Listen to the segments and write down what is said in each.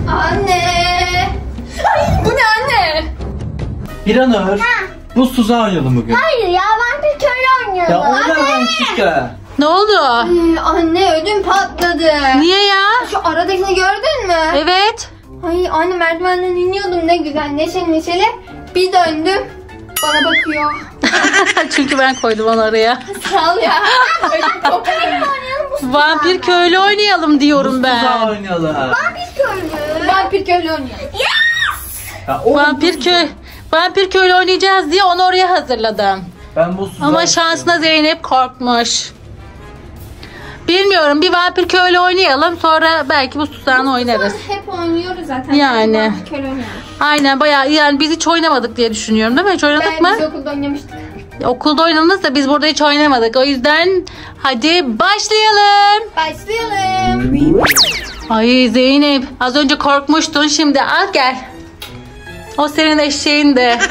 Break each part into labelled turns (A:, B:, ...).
A: Anne. Ay, bu ne anne?
B: İranur. Buz tuzağı oynayalım bugün.
C: Hayır ya, vampir köylü oynayalım.
B: Ya oradan çıkar.
D: Ne oldu?
A: Anne ödüm patladı.
D: Niye ya?
A: Şu aradakini gördün mü?
D: Evet.
A: Ay anne merdivenden iniyordum ne güzel neşeli neşeli. Bir döndüm bana bakıyor.
D: Çünkü ben koydum onu oraya.
A: Sağ ol ya. Ödüm koptu.
D: Vampir köylü oynayalım diyorum
B: Buz
D: ben.
B: tuzağı oynayalım.
A: Vampir köylü oynuyor.
B: Ya, oğlum,
D: Vampir köylü oynayacağız diye onu oraya hazırladım.
B: Ben buz tuzağı
D: Ama
B: istiyorum.
D: şansına Zeynep korkmuş. Bilmiyorum, bir vampir köylü oynayalım, sonra belki bu tuzağını oynarız.
A: Hep oynuyoruz zaten.
D: Yani.
A: Vampir köylü oynuyoruz.
D: Aynen, bayağı yani biz hiç oynamadık diye düşünüyorum, değil mi? Hiç oynadık mı?
A: Biz okulda oynamıştık.
D: Okulda oynadınız da biz burada hiç oynamadık. O yüzden hadi başlayalım.
A: Başlayalım.
D: Ay Zeynep, az önce korkmuştun, şimdi al gel. O senin eşeğin de.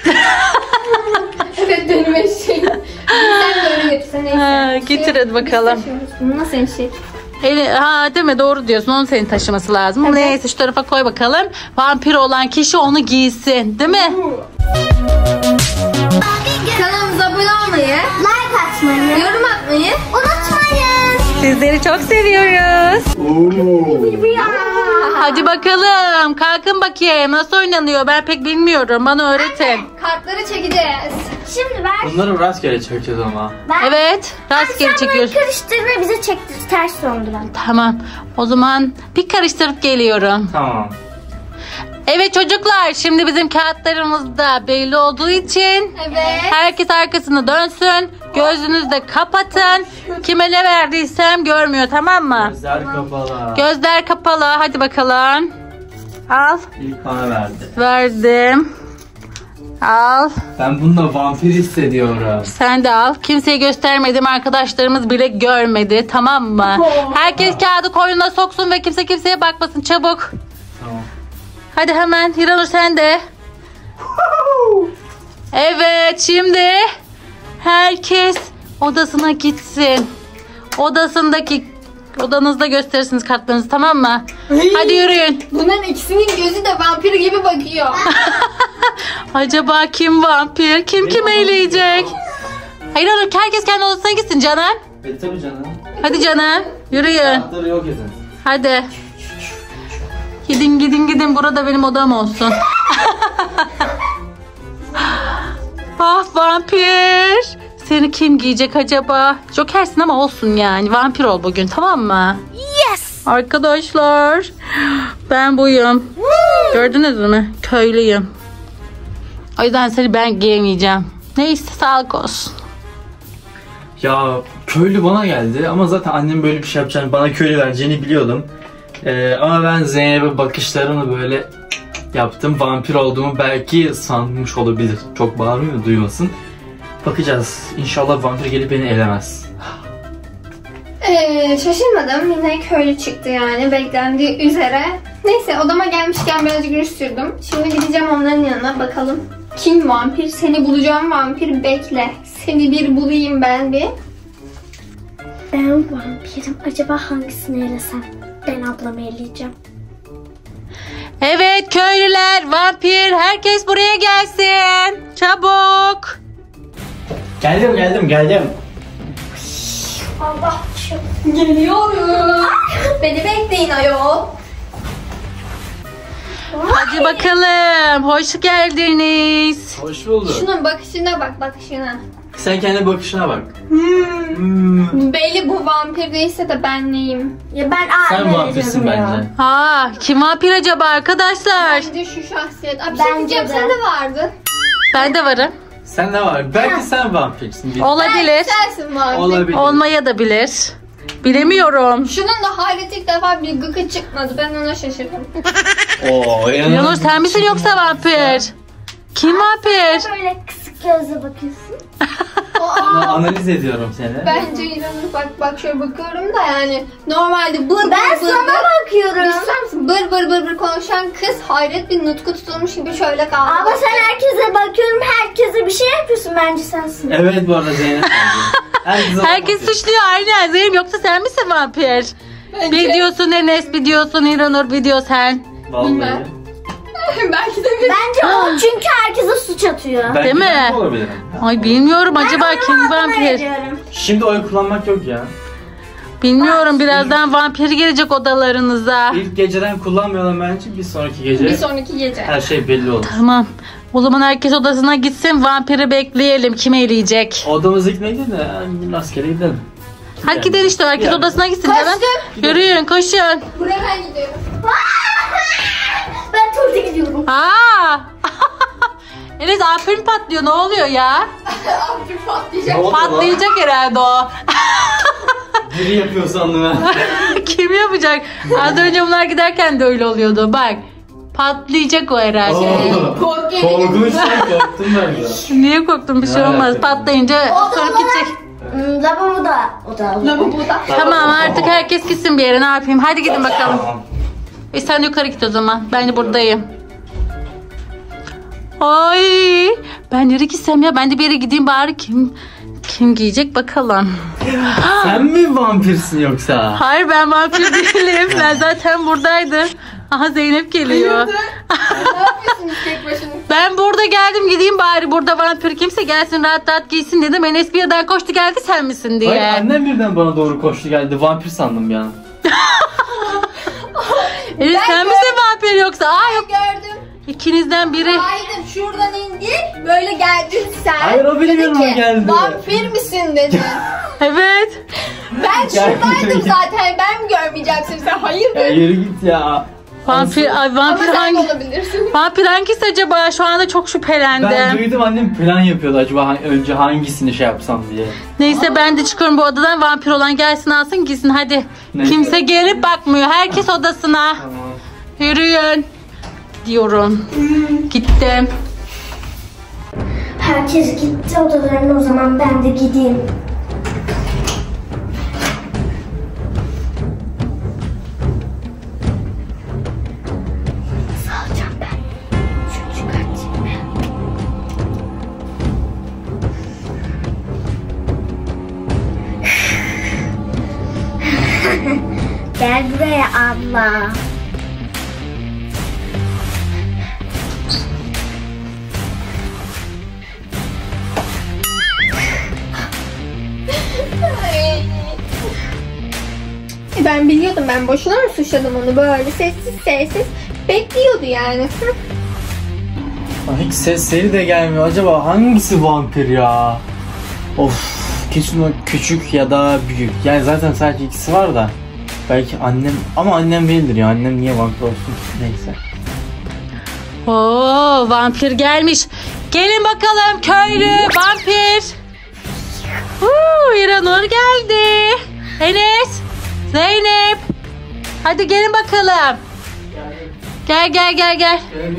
A: Evet benim eşeğim. Sen de öyle götürsen neyse.
D: Getir hadi bakalım.
A: Bunu nasıl eşek?
D: Değil mi? Doğru diyorsun. Onun senin taşıması lazım.
A: Evet.
D: Neyse, şu tarafa koy bakalım. Vampir olan kişi onu giysin. Değil mi?
A: Kanalımıza abone olmayı,
C: Like atmayı
A: yorum atmayı
C: unutmayın.
D: Sizleri çok seviyoruz.
C: Ya.
D: Hadi bakalım. Kalkın bakayım. Nasıl oynanıyor? Ben pek bilmiyorum. Bana öğretin.
A: kartları çekeceğiz.
C: Şimdi ver.
B: Bunları rastgele çekeceğiz ama.
D: Evet. Rastgele çekiyoruz.
C: Karıştır ve bize çektir. Ters döndüren.
D: Tamam. O zaman bir karıştırıp geliyorum.
B: Tamam.
D: Evet çocuklar. Şimdi bizim kağıtlarımız da belli olduğu için
A: Evet.
D: herkes arkasını dönsün. Gözünüzü de kapatın. Kime ne verdiysem görmüyor, tamam mı?
B: Gözler kapalı.
D: Gözler kapalı. Hadi bakalım. Al.
B: İlk bana verdi.
D: Verdim. Al.
B: Ben bunda vampir hissediyorum.
D: Sen de al. Kimseye göstermedim. Arkadaşlarımız bile görmedi. Tamam mı? Herkes kağıdı koynuna soksun ve kimse kimseye bakmasın. Çabuk.
B: Tamam.
D: Hadi hemen. Hiranur sen de. Evet, şimdi herkes odasına gitsin. Odanızda gösterirsiniz kartlarınızı, tamam mı? Hadi yürüyün.
A: Bunların ikisinin gözü de vampir gibi bakıyor.
D: Acaba kim vampir? Kim eleyecek? Hayır oğlum, herkes kendi odasına gitsin Canan.
B: Tabii canım.
D: Hadi Canan, yürüyün.
B: Kağıtları yok edin.
D: Hadi. Gidin. Burada benim odam olsun. Ah vampir. Seni kim giyecek acaba? Jokersin ama olsun yani. Vampir ol bugün, tamam mı?
C: Yes.
D: Arkadaşlar, ben buyum. Gördünüz mü? Köylüyüm. O yüzden seni ben giyemeyeceğim. Neyse, sağlık olsun.
B: Ya köylü bana geldi ama zaten annem böyle bir şey yapacağını, bana köylü vereceğini biliyordum. Ama ben Zeynep'e bakışlarını böyle yaptım. Vampir olduğumu belki sanmış olabilir. Çok bağırmıyor, duymasın. Bakacağız. İnşallah vampir gelip beni elemez.
A: Şaşırmadım. Yine köylü çıktı yani. Beklendiği üzere. Neyse odama gelmişken birazcık rüş sürdüm. Şimdi gideceğim onların yanına bakalım. Kim vampir? Seni bulacağım vampir. Bekle. Seni bir bulayım ben bir.
C: Ben vampirim. Acaba hangisini elesem? Ben ablamı eleyeceğim.
D: Evet köylüler, vampir, herkes buraya gelsin. Çabuk.
B: Geldim.
C: Allah çok.
A: Geliyorum. Beni bekleyin ayol.
D: Hadi bakalım. Hoş geldiniz.
B: Hoş bulduk.
A: Şunun bakışına bak bakışına.
B: Sen kendi bakışına bak.
A: Belli bu vampir değilse de ben neyim?
C: Ya ben
B: Sen vampirsin bence.
D: Kim vampir acaba arkadaşlar?
A: Bence şu şahsiyet. Abi bir şey
C: Bence
A: diyeceğim,
C: de.
A: sende vardı.
D: Ben de varım.
B: Sen ne var? Belki sen vampirsin.
D: Olabilir.
A: Sensin vampir.
B: Olabilir.
D: Olmaya da bilir. Bilemiyorum.
A: Şunun da hayreti ilk defa bir gıkı çıkmadı. Ben ona şaşırdım.
B: Oo,
D: Yanur sen misin yoksa vampir? Kim vampir?
C: Böyle kısık gözle bakıyorsun.
B: Analiz ediyorum seni.
A: Bence İranur bak şöyle bakıyorum da yani normalde bır
C: Ben sana bakıyorum.
A: İster misin? Bır konuşan kız hayret bir nutku tutulmuş gibi şöyle kaldı.
C: Ama sen herkese bakıyorum. Herkese bir şey yapıyorsun. Bence sensin.
B: Evet bu arada Zeynep.
D: Herkes suçluyor aynen. Zeynep, yoksa sen misin vampir?
A: Bence-
D: Bir diyorsun Enes, bir diyorsun İranur, bir diyor sen.
B: Vallahi.
A: Bilmem. Belki de bir...
C: Bence o çünkü herkese suç atıyor.
B: Belki
D: Değil mi?
B: ben de olabilirim.
D: Ay bilmiyorum acaba
C: Ben
D: kim
C: ona
D: vampir?
C: veriyorum.
B: Şimdi oy kullanmak yok ya.
D: Bilmiyorum birazdan vampir gelecek odalarınıza.
B: İlk geceden kullanmayalım bence. Bir sonraki gece
A: Bir sonraki gece.
B: her şey belli olur.
D: Tamam. O zaman herkes odasına gitsin. Vampiri bekleyelim. Kim eleyecek?
B: Odamızı gitmeydi de rastgele gidelim.
D: Hadi gidelim işte. Herkes
B: Yani.
D: odasına gitsin.
A: Koştum.
D: Hemen. Yürüyün koşun.
A: Buraya ben gidiyorum.
C: Ben tuvalete gidiyorum.
D: Aa! Enes aferin patlıyor. Ne oluyor ya?
A: Abi patlayacak.
B: Ne oldu lan?
D: Patlayacak herhalde o.
B: Biri yapıyor sandım ha.
D: Kim yapacak? Az önce bunlar giderken de öyle oluyordu. Bak. Patlayacak o herhalde.
B: Korkunç şey, korktum ben de.
D: Niye korktun? Bir şey
B: Ne
D: olmaz.
B: alaka?
D: Patlayınca sonra gidecek.
C: Lavaboda. O da.
A: Lavaboda.
D: Tamam artık herkes gitsin bir yere. Ne yapayım? Hadi gidin bakalım.
B: Tamam.
D: Sen yukarı git o zaman. Ben de buradayım. Ay, ben nereye gitsem ya? Ben de bir yere gideyim bari. Kim giyecek bakalım.
B: Sen mi vampirsin yoksa?
D: Hayır ben vampir değilim. Ben zaten buradaydım. Aha Zeynep geliyor.
A: Ne yapıyorsunuz tek başınıza?
D: Ben burada geldim gideyim bari. Burada vampir kimse gelsin rahat rahat giysin dedim. Enes bir yerden koştu geldi sen misin diye.
B: Hayır, annem birden bana doğru koştu geldi. Vampir sandım ya.
D: Enes sen misin vampir yoksa? Aa yok.
A: Gördüm.
D: İkinizden biri.
A: Hayır şuradan indi. Böyle geldin sen.
B: Hayır, o benim
A: Dedi
B: yanıma
A: ki,
B: geldi.
A: Vampir misin dedi.
D: Evet.
A: Ben şuradaydım
B: Gel.
A: zaten. Ben mi görmeyeceksin sen? Hayır
B: Ya
A: dedim.
B: yürü git ya.
D: Vampir, ay,
A: Ama
D: vampir
A: sen
D: hangi?
A: olabilirsin.
D: Vampir hangisi acaba? Şu anda çok şüphelendim.
B: Ben duydum annem plan yapıyordu acaba önce hangisini şey yapsam diye.
D: Neyse ben de çıkıyorum bu odadan. Vampir olan gelsin alsın gitsin hadi.
B: Neyse.
D: Kimse gelip bakmıyor. Herkes odasına.
B: Tamam.
D: Yürüyün. Diyorum. Gittim.
C: Herkes gitti odalarına, o zaman ben de gideyim. Salacağım ben. Şunu çıkartayım. Gel buraya abla.
A: Ben biliyordum, ben boşuna mı suçladım onu, böyle sessiz sessiz bekliyordu yani.
B: Hiç sesleri de gelmiyor. Acaba hangisi vampir ya? Of, kesin o küçük ya da büyük. Yani zaten sadece ikisi var da. Belki annem, ama annem değildir ya. Annem niye vampir olsun ki? Neyse.
D: Oo vampir gelmiş. Gelin bakalım köylü vampir. İranur geldi. Enes, Zeynep. Hadi gelin bakalım. Gel.
B: Gel.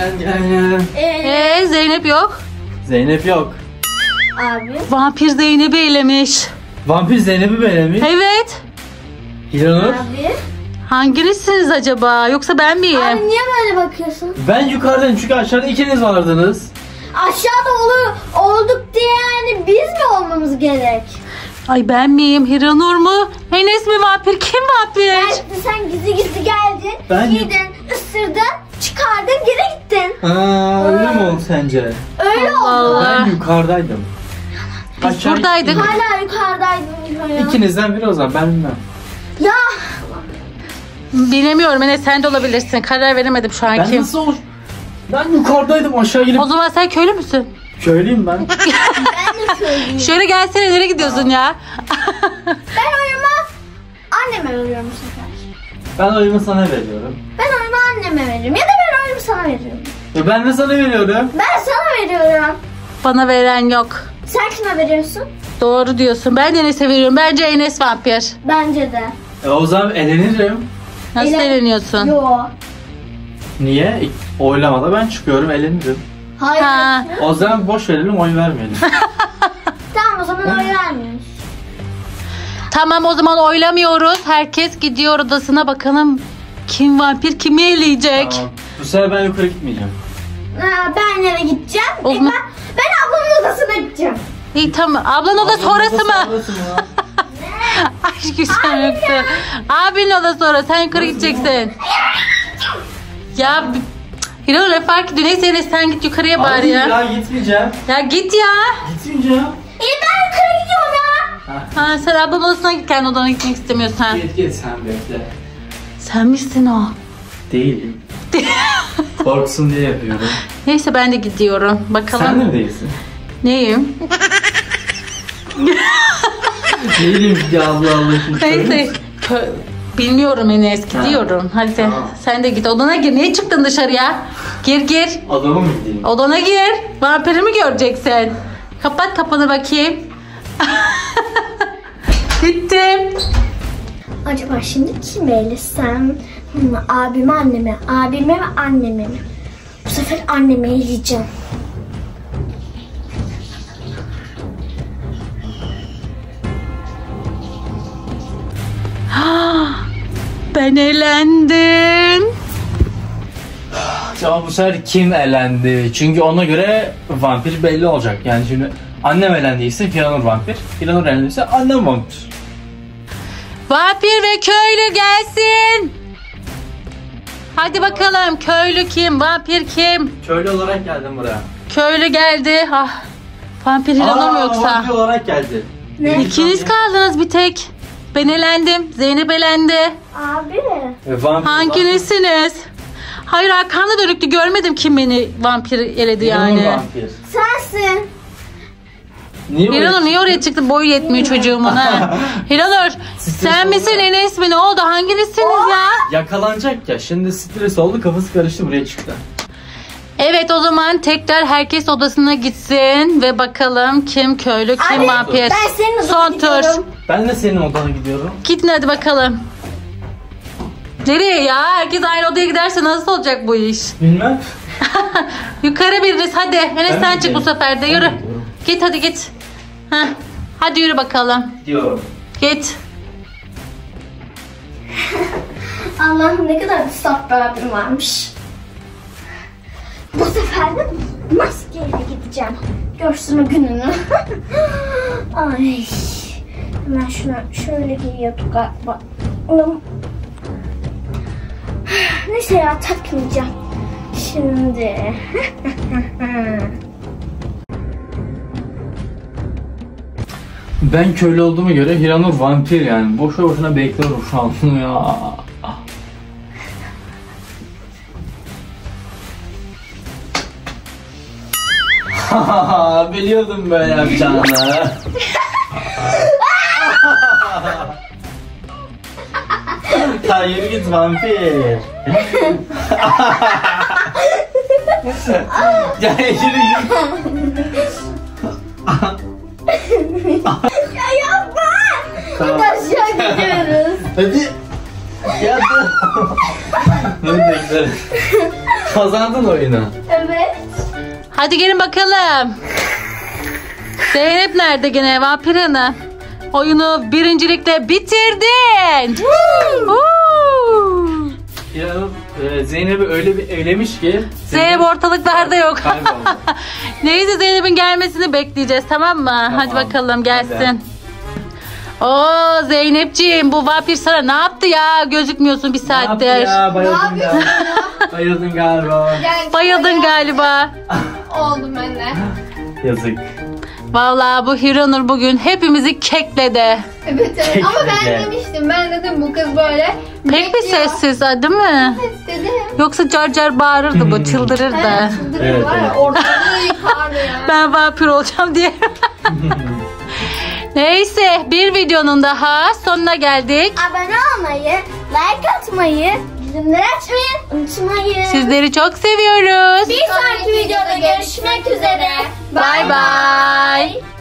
D: Zeynep yok.
B: Zeynep yok.
C: Abi.
D: Vampir Zeynep'i elemiş.
B: Vampir Zeynep'i beğenmiş.
D: Evet.
B: Hiranur.
C: Abi.
D: Hanginizsiniz acaba? Yoksa ben miyim?
C: Abi niye böyle bakıyorsun?
B: Ben yukarıdayım çünkü aşağıda ikiniz vardınız.
C: Aşağıda olduk diye yani biz mi olmamız gerek?
D: Ay ben miyim? Hiranur mu? Enes mi vampir? Kim vampir?
C: Belki sen gizli geldin,
B: Ben-
C: yedin, ısırdın, çıkardın, geri gittin.
B: Öyle mi oldu sence?
C: Öyle oldu.
D: Allah.
B: Ben yukarıdaydım.
D: Biz buradaydık.
C: Hala yukarıdaydın ya.
B: İkinizden biri o zaman, ben bilmem.
C: Ya
D: Bilemiyorum Enes sen de olabilirsin. Karar veremedim şu an
B: Ben
D: kim.
B: nasıl olur? Ben yukarıdaydım, aşağı gelip
D: O zaman sen köylü müsün?
B: köylüyüm ben.
C: ben de söyleyeyim.
D: Şöyle gelsene nereye gidiyorsun ya?
C: Ben oyumu anneme veriyorum bu sefer.
B: Ben oyumu sana veriyorum.
C: Ben oyumu anneme veriyorum ya da ben oyumu sana veriyorum.
B: Ya ben de sana veriyorum.
C: Ben sana veriyorum.
D: Bana veren yok.
C: Sen kime veriyorsun?
D: Doğru diyorsun. Ben de Enes'e veriyorum. Bence Enes vampir.
C: Bence de.
B: O zaman elenirim.
D: Nasıl
C: Ele-
D: eğleniyorsun?
C: Yo.
B: Niye? Oylamada ben çıkıyorum, elenirim.
C: Hayır.
D: Ha.
B: O zaman boş verelim, oy vermeyelim.
C: Tamam o zaman oy vermiyoruz.
D: Tamam o zaman oylamıyoruz. Herkes gidiyor odasına bakalım. Kim vampir kimi eleyecek?
B: Tamam. Bu sefer ben yukarı gitmeyeceğim.
C: Ben nereye gideceğim?
D: O zaman-
C: Ben ablamın odasına gideceğim.
D: İyi tamam. Ablan odası orası mı?
B: Orası mı?
D: Aşk güzel yoksa. Abinin odası orası. Sen yukarı gideceksin. Ya Hilal ne fark ediyor? Neyse Enes sen git yukarıya bari
B: Hadi
D: ya.
B: gitmeyeceğim.
D: Ya git ya.
B: Gitmeyeceğim.
C: Ben yukarı gidiyorum ya.
D: Ha, sen ablam odasına git, kendi odana gitmek istemiyorsan.
B: Git sen bekle.
D: Sen misin o?
B: Değilim. Korksun diye yapıyorum.
D: Neyse ben de gidiyorum. Bakalım.
B: Sen de mi değilsin?
D: Neyim?
B: Değilim ya Allah Allah.
D: Neyse. Bilmiyorum Enes, gidiyorum. Hadi
B: Tamam.
D: sen de git odana gir. Niye çıktın dışarıya? Gir.
B: Adama mı gideyim?
D: Odana gir. Vampiri mi göreceksin? Kapat kapını bakayım. Gittim.
C: Acaba şimdi kimi elesem? Abime, anneme. Abime ve anneme mi? Bu sefer anneme eleyeceğim.
D: Ben elendim.
B: Ama bu sefer kim elendi? Çünkü ona göre vampir belli olacak. Yani şimdi annem elendiyse Hiranur vampir. Hiranur elendiyse annem vampir.
D: Vampir ve köylü gelsin. Hadi bakalım, köylü kim, vampir kim?
B: Köylü olarak geldim buraya.
D: Köylü geldi. Ah. Vampir Hiranur mu yoksa?
B: Vampir olarak geldi.
C: Ne?
D: İkiniz kaldınız bir tek. Ben elendim. Zeynep elendi.
C: Abi.
B: Vampir,
D: Hanginizsiniz? Hayır, arkamda dönüktü. Görmedim kim beni vampir eledi yani.
B: Vampir.
C: Sensin.
B: Niye
D: Hiranur niye oraya çıktı? Boyu yetmiyor çocuğumun ha. Hiranur sen misin Enes mi? Ne oldu? Hanginizsiniz ya?
B: Yakalanacak ya. Şimdi stres oldu, kafası karıştı, buraya çıktı.
D: Evet, o zaman tekrar herkes odasına gitsin ve bakalım kim köylü kim
C: Abi,
D: vampir.
C: ben senin odana
D: Son tur.
C: gidiyorum.
B: Ben de senin odana gidiyorum.
D: Gidin hadi bakalım. Nereye ya? Herkes aynı odaya giderse nasıl olacak bu iş?
B: Bilmem.
D: Yukarı biriniz hadi. Enes
B: Ben
D: sen
B: mi
D: çık bu
B: gidiyorum?
D: sefer de.
B: Ben
D: Yürü.
B: mi gidiyorum?
D: Git hadi git. Heh. Hadi yürü bakalım.
B: Gidiyorum.
D: Git.
C: Allah'ım ne kadar bir saf bir abim varmış. Bu sefer de maskeyle gideceğim. Görsün o gününü. Ay. Hemen şuna şöyle giyiyorduk galiba. Neyse ya, takmayacağım. Şimdi.
B: Ben köylü olduğuma göre Hiranur vampir yani. Boşu boşuna bekliyorum şu an bunu ya. Biliyordum böyle yapacağını. Hayır git vampir. Ya yürü git.
C: Ya yapma.
B: Tamam.
C: Aşağı gidiyoruz.
B: Hadi. Ya dur. Dur bekle. Kazandın oyunu.
C: Evet.
D: Hadi gelin bakalım. Zeynep nerede gene vampir hanım? Oyunu birincilikle bitirdin. Woo!
B: Hiranur Zeynep'i öyle bir elemiş ki.
D: Zeynep ortalıklarda yok.
B: Kayboldu.
D: Neyse, Zeynep'in gelmesini bekleyeceğiz, tamam mı? Hadi bakalım gelsin. Oo Zeynepciğim, bu vampir sana ne yaptı ya? Gözükmüyorsun bir
B: Ne yaptı
D: saattir.
B: ya? Bayıldın galiba. Bayıldın galiba.
A: Gel,
D: Bayıldın galiba.
A: Oldum ben de.
B: Yazık.
D: Vallahi bu Hiranur bugün hepimizi kekledi.
A: Evet ama ben
B: Kesinlikle.
A: demiştim. Ben dedim bu kız böyle
D: Pek bir sessiz ha, değil mi?
A: dedim.
D: Yoksa car car bağırırdı bu, çıldırırdı.
A: Evet, çıldırır
B: Evet,
A: var ya,
B: evet.
A: ortalığı yıkardı ya.
D: Ben vampir olacağım diye. Neyse, bir videonun daha sonuna geldik.
C: Abone olmayı, like atmayı, bildirimleri açmayı unutmayın.
D: Sizleri çok seviyoruz.
C: Bir sonraki videoda görüşmek üzere.
D: Bye bye.